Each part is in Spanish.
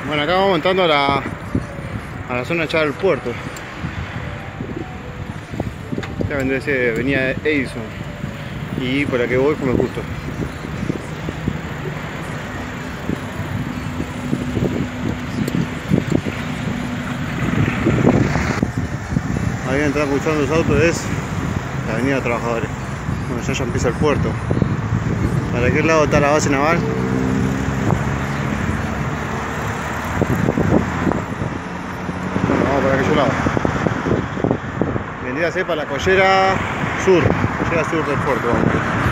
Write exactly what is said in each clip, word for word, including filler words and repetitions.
Bueno, acá vamos entrando a la, a la zona echada del puerto. Esta vendría a ser avenida Edison. Y por la que voy come justo. Ahí entran escuchando los autos, es la avenida Trabajadores. Bueno, ya, ya empieza el puerto. ¿Para qué lado está la base naval? Bueno, vamos para aquel lado. Vendría a ser para la collera sur, collera sur del puerto. Vamos.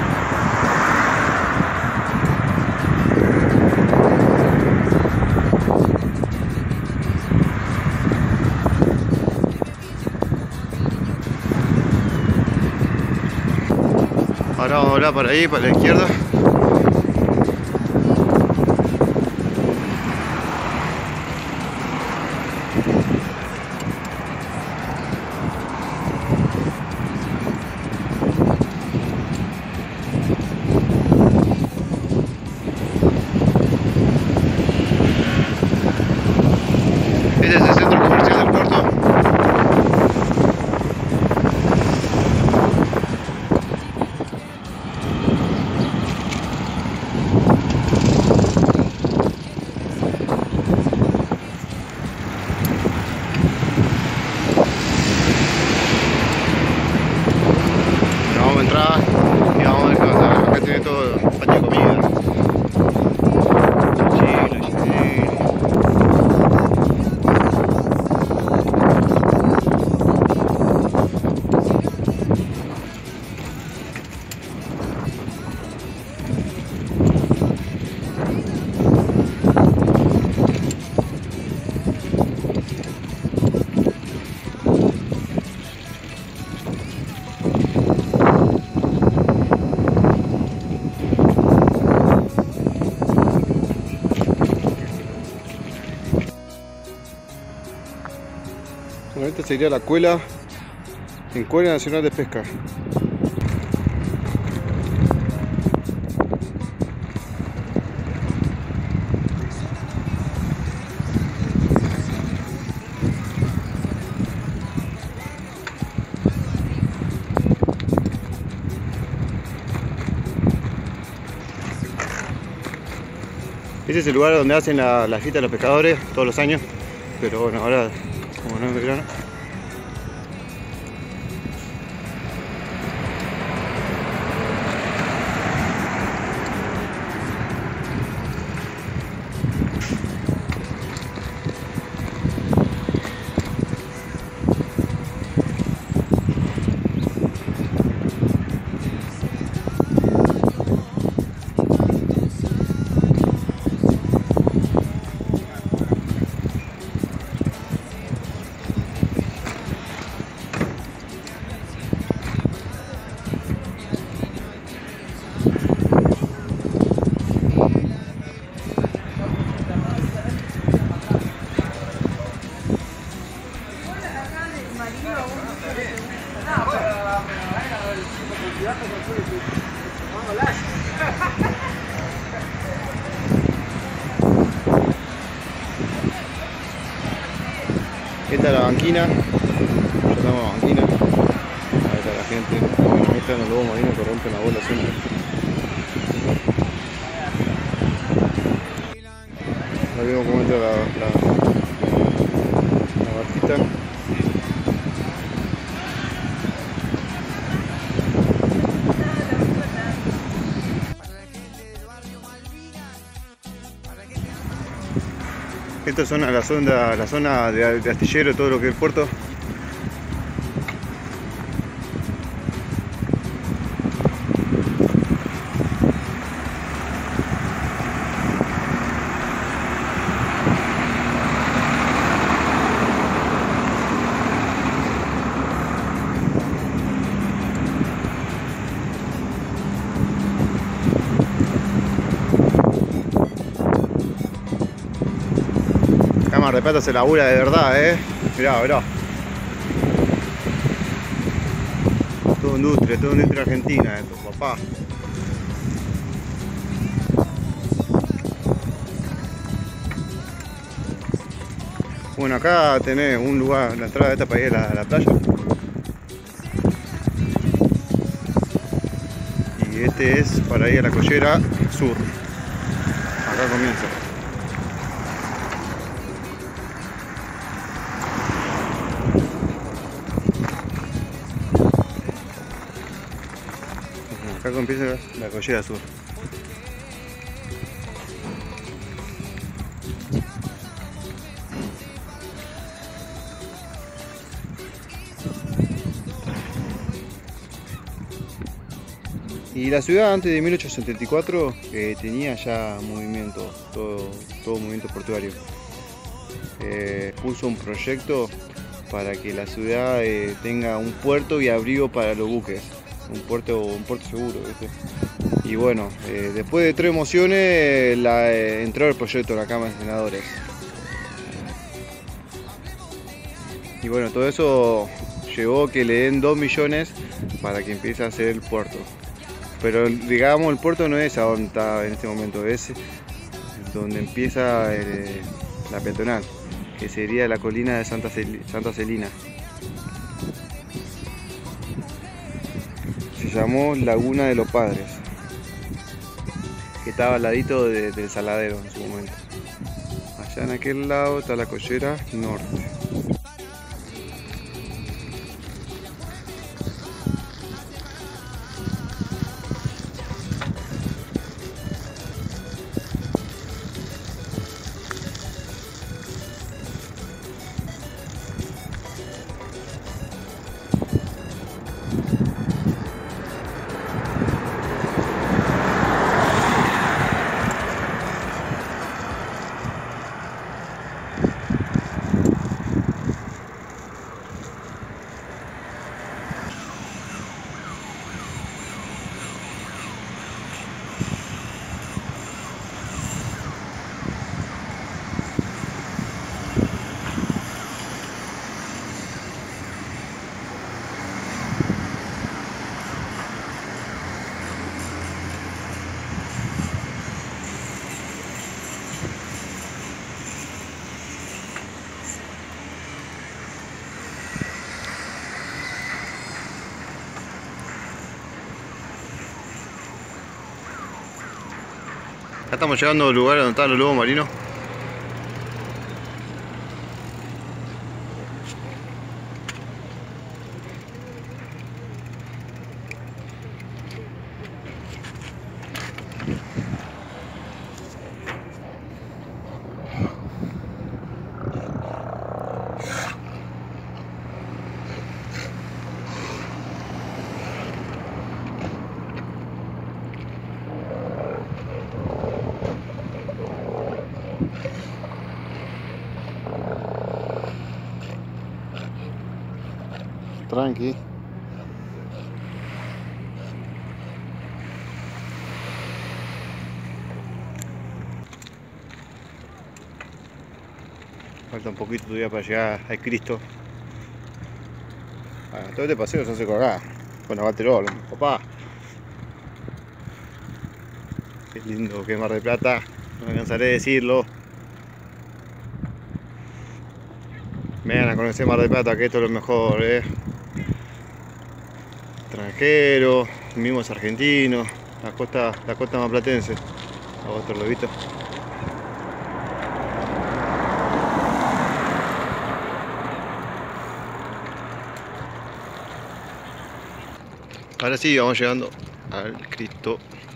Ahora vamos a doblar para ahí, para la izquierda. Este es el centro comercial del puerto. Vamos a entrar y vamos a ver qué pasa. Acá tiene todo el patio de comida. Chile, chile. Bueno, esta sería la cuela, Escuela Nacional de Pesca. Este es el lugar donde hacen la, la fiesta de los pescadores todos los años, pero bueno, ahora como no es verano. Esta es la banquina, ya estamos en la banquina. Ahí está la gente, ahí están los lobos marinos que rompen la bola siempre. Ahí vemos cómo entra la, la, la barquita. Esta zona, la zona, la zona de, de astillero, todo lo que es el puerto. Mar del Plata se labura de verdad, eh. Mirá, mirá. Todo industria, todo industria argentina esto, papá. Bueno, acá tenés un lugar, la entrada de esta para ir a la, a la playa. Y este es para ir a la collera sur. Acá comienza. Acá comienza la collera sur. Y la ciudad antes de mil ochocientos setenta y cuatro eh, tenía ya movimiento, todo, todo movimiento portuario. Eh, puso un proyecto para que la ciudad eh, tenga un puerto y abrigo para los buques, un puerto, un puerto seguro, ¿viste? Y bueno, eh, después de tres mociones la, eh, entró el proyecto de la Cámara de Senadores. Y bueno, todo eso llevó a que le den dos millones para que empiece a hacer el puerto. Pero digamos, el puerto no es a donde está en este momento, es donde empieza el, la peatonal, que sería la colina de Santa, Cel Santa Celina. Se llamó Laguna de los Padres, que estaba al ladito de, del Saladero en su momento. Allá en aquel lado está la collera norte. Ya estamos llegando al lugar donde están los lobos marinos. Tranqui. Falta un poquito todavía para llegar al Cristo. Ah, todo este paseo se hace con acá, con la Baterol, papá. Qué lindo que es Mar del Plata, no me cansaré de decirlo. Vengan a conocer Mar del Plata, que esto es lo mejor, eh. Extranjeros, mismos argentinos, la costa, la costa marplatense. A otro lobito. Ahora sí, vamos llegando al Cristo.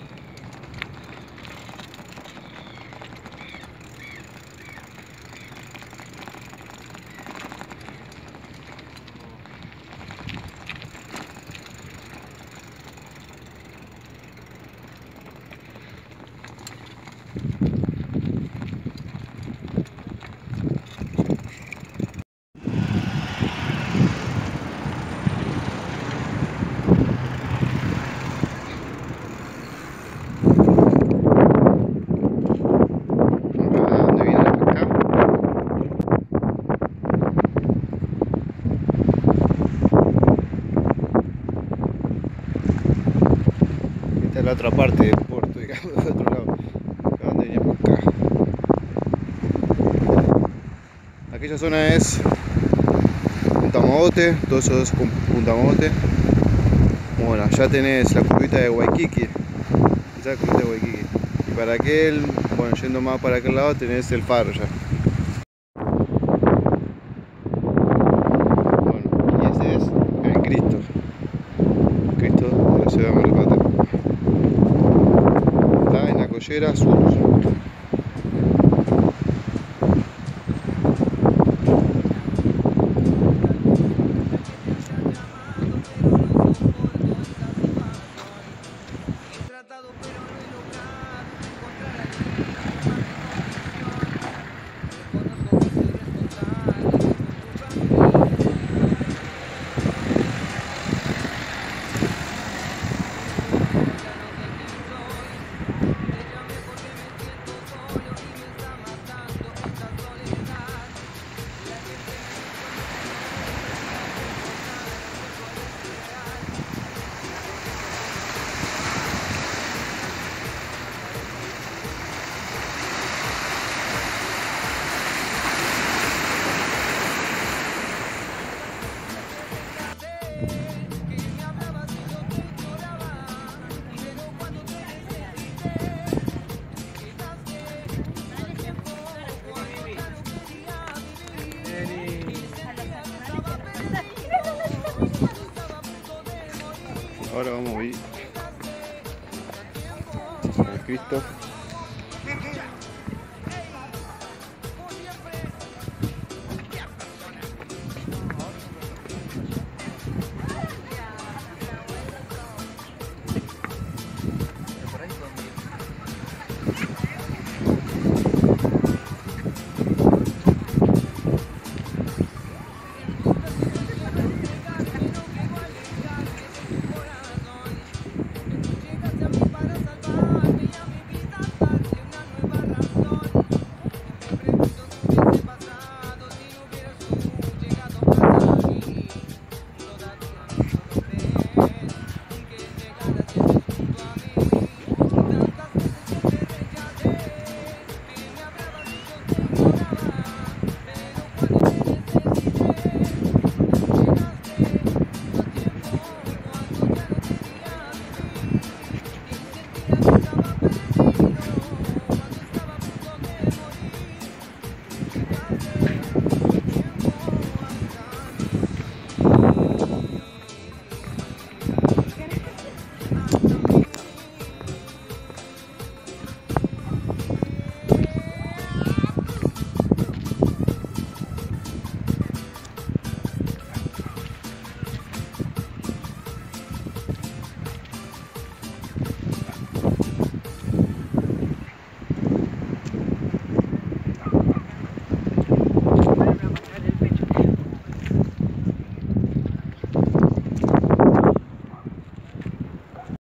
La otra parte del puerto, digamos, del otro lado. Acá donde veníamos acá. Aquella zona es Punta Mogote, todo eso es Punta Mogote. Bueno, ya tenés la curvita de Waikiki. Esa es la curvita de Waikiki. Y para aquel, bueno, yendo más para aquel lado tenés el faro ya. Bueno, y ese es el Cristo. Cristo de la ciudad de Mar del Plata. Está en la collera sur. Ahora vamos a ir al Cristo.